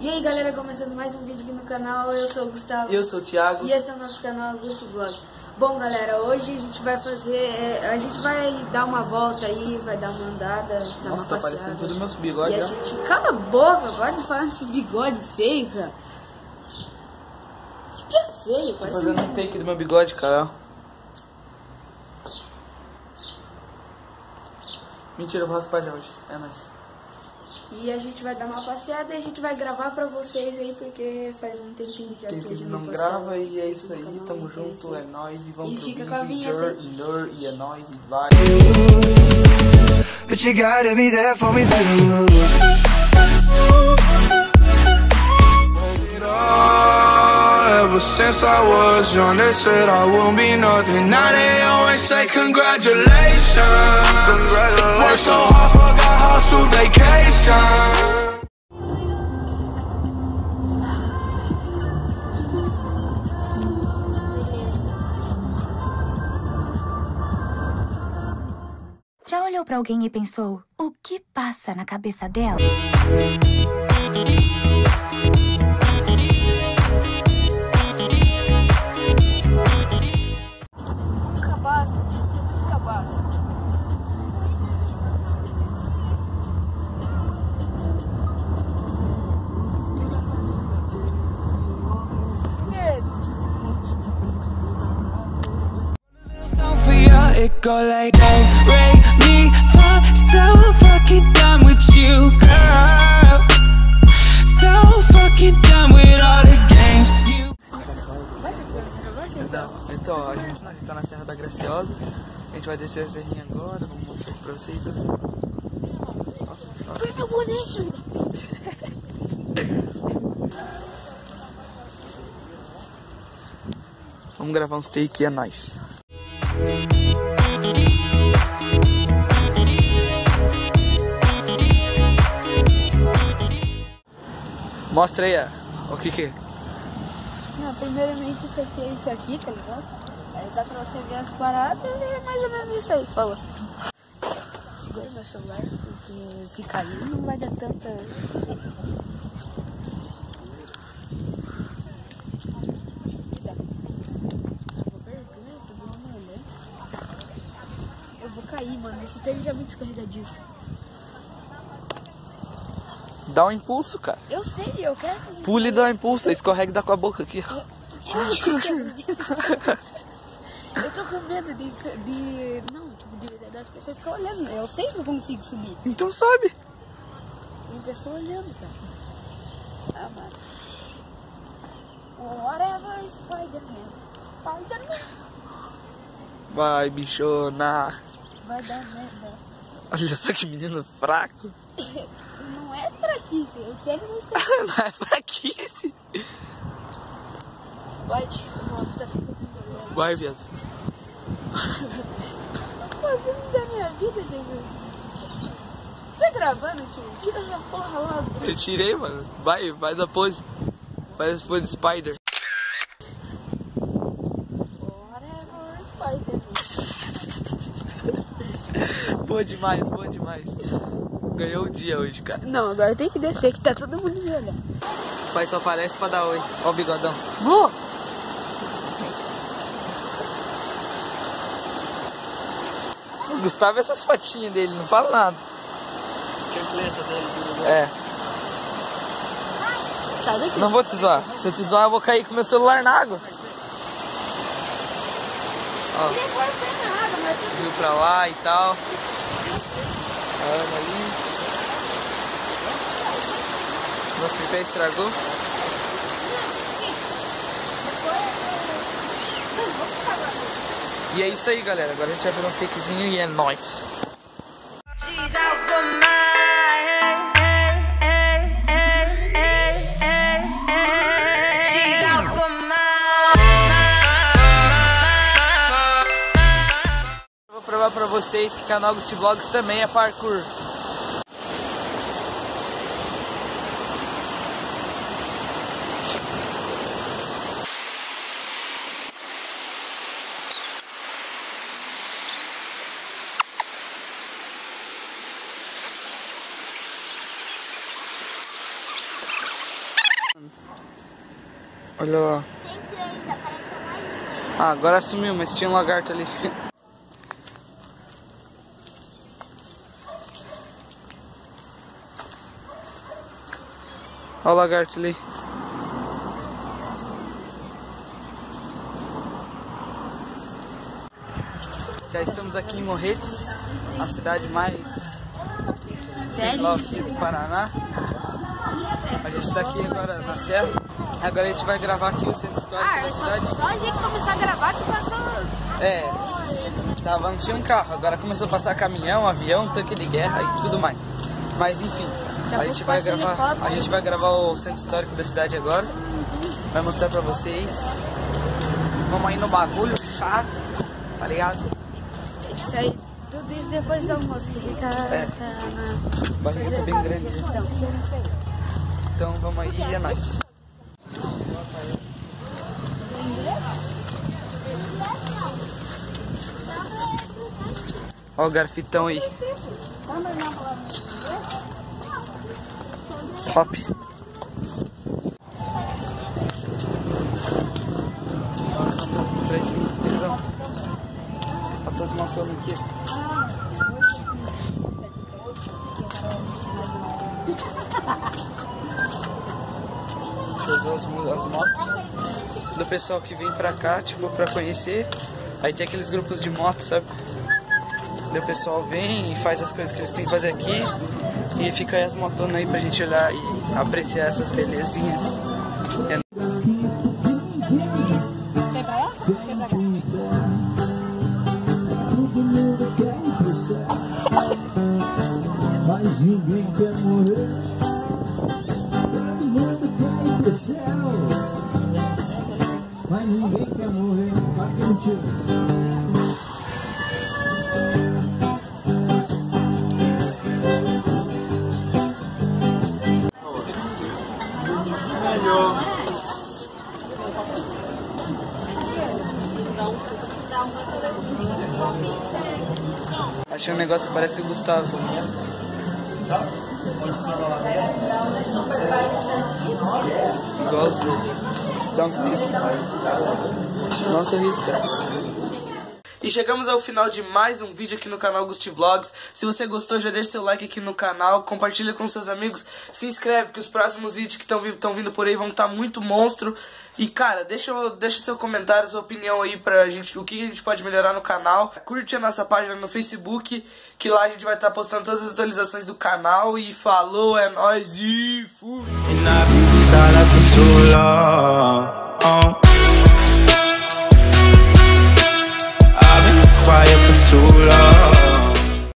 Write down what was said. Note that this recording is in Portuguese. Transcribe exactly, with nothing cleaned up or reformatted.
E aí galera, começando mais um vídeo aqui no canal, eu sou o Gustavo. Eu sou o Thiago. E esse é o nosso canal Augusto Vlog. Bom galera, hoje a gente vai fazer, é, a gente vai dar uma volta aí, vai dar uma andada, dar Nossa, uma tá passeada. parecendo tudo meus bigodes, E a ó. gente, cala a boca, pode falar desses bigodes feios, cara. Acho que é feio, Tô parece fazendo um take do meu bigode, cara. Mentira, eu vou raspar já hoje. É nóis. E a gente vai dar uma passeada e a gente vai gravar pra vocês aí, porque faz um tempinho já Quem que a gente não não grava e é isso no aí, canal, tamo não junto, tem é nóis e vamos E pro fica com a vídeo, vinheta. e nor, e é nóis e vai. But you gotta be there for me too. Ever since I was young, they said I won't be nothing. Now they always say congratulations. Congratulations. Worked so hard, forgot how to vacation. Já olhou pra alguém e pensou, o que passa na cabeça dela? Cabaço, gente, é muito cabaço. It go like oh, Ray, me, fa, so fucking done with you, girl. So fucking done with all the games you. Não, então, ó, a gente tá na Serra da Graciosa. A gente vai descer a serrinha agora, vamos mostrar aqui pra vocês. Foi meu boneco. Vamos gravar uns take, é nóis. Mostra aí, ó. O que que é? Não, primeiramente isso aqui é isso aqui, tá ligado? Aí dá pra você ver as paradas e é mais ou menos isso aí, falou. Segura meu celular, porque se cair não vai dar tanta... Eu vou cair, mano, esse tênis é muito escorregadio. Dá um impulso, cara. Eu sei, eu quero... Pule e dá um impulso, escorrega e dá com a boca aqui. Eu tô com medo de... de... Não, tipo, de, das pessoas ficarem olhando. Eu sei que eu consigo subir. Então sobe. Tem pessoa olhando, cara. Ah, mano. Whatever, Spider-Man. Spider-Man. Vai, bichona. Vai dar merda. Olha só que menino fraco. Não é fraquice, eu quero não esquecer. Não é fraquice. Vai, tio, mostra. Vai, viado. Tô fazendo da minha vida, Jesus. Tá gravando, tio? Tira essa porra lá. Eu tirei, mano. Vai, vai da pose. Parece pose de Spider. Whatever, Spider-Man. Boa demais, boa demais. Ganhou o dia hoje, cara. Não, agora tem que descer, que tá todo mundo me olhando. O pai só aparece pra dar oi. Ó o bigodão. Vou! O Gustavo, essas fotinhas dele, não fala nada. É. Sai daqui. Não vou te zoar. Se eu te zoar, eu vou cair com meu celular na água. Ó, Não vai ter nada, mas... viu pra lá e tal. A Ana ali. Nosso tripé estragou. E é isso aí, galera. Agora a gente vai fazer uns takezinhos e é nóis. She's out for mine. She's out for mine. Eu vou provar pra vocês que canal Augusto Vlogs também é parkour. Olha lá. Ah, agora sumiu, mas tinha um lagarto ali. Olha o lagarto ali. Já estamos aqui em Morretes, a cidade mais central aqui do Paraná. A gente está aqui agora na serra. Agora a gente vai gravar aqui o centro histórico Ah, da só, cidade. só a gente começar a gravar que passou. É, tava, não tinha um carro, agora começou a passar caminhão, avião, tanque de guerra e tudo mais. Mas enfim, a gente vai gravar, a gente vai gravar o centro histórico da cidade agora. Vai mostrar pra vocês. Vamos aí no bagulho chave, tá ligado? Isso aí, tudo isso depois do almoço, que tá, É. tá na... O barriga tá bem grande. Então, Então vamos aí e é nóis. Ó o garfitão aí. Top. Olha as motos aqui. As, as motos do pessoal que vem pra cá, tipo, pra conhecer. Aí tem aqueles grupos de motos, sabe? Daí o pessoal vem e faz as coisas que eles têm que fazer aqui. E fica aí as motonas aí pra gente olhar e apreciar essas belezinhas. É... quer pra lá? Quer pra cá? Mas ninguém quer morrer. Todo mundo quer ir pro céu. Mas ninguém quer morrer. Bate contigo. Achei um negócio que parece o Gustavo. Igualzinho. Dá uns piscos. Não sorriso, cara. E chegamos ao final de mais um vídeo aqui no canal Gusti Vlogs. Se você gostou, já deixa seu like aqui no canal, compartilha com seus amigos, se inscreve que os próximos vídeos que estão vindo por aí vão estar muito monstro. E cara, deixa, deixa seu comentário, sua opinião aí pra gente, o que a gente pode melhorar no canal. Curte a nossa página no Facebook, que lá a gente vai estar postando todas as atualizações do canal. E falou, é nóis e fui! Quiet for too long.